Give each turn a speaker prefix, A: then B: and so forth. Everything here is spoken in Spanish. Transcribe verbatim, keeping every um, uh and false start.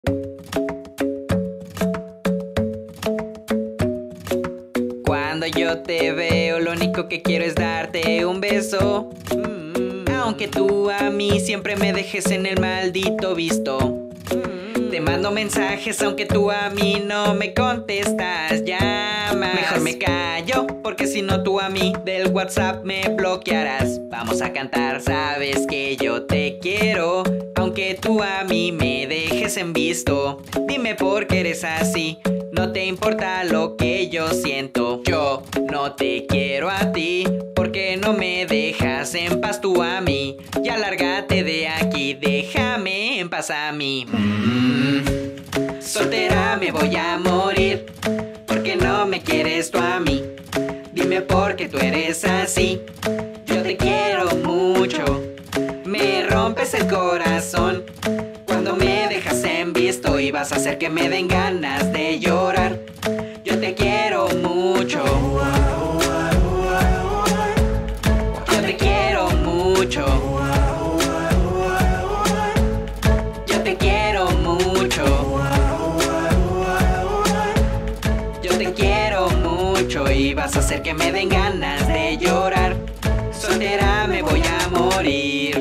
A: Cuando yo te veo, lo único que quiero es darte un beso. Mm, aunque tú a mí siempre me dejes en el maldito visto. Mm, te mando mensajes aunque tú a mí no me contestas. Llamas. Mejor me callo, porque si no tú a mí del WhatsApp me bloquearás. Vamos a cantar, sabes que yo te quiero, aunque tú a mí me dejes en visto. Dime por qué eres así. No te importa lo que yo siento. Yo no te quiero a ti, porque no me dejas en paz tú a mí. Ya lárgate de aquí, déjame en paz a mí. mm. Soltera me voy a morir, porque no me quieres tú a mí. Dime por qué tú eres así. Yo te quiero mucho, me rompes el corazón cuando me dejas en visto y vas a hacer que me den ganas de llorar. Yo te quiero mucho, yo te quiero mucho, yo te quiero mucho, yo te quiero mucho y vas a hacer que me den ganas de llorar. Soltera me voy a morir.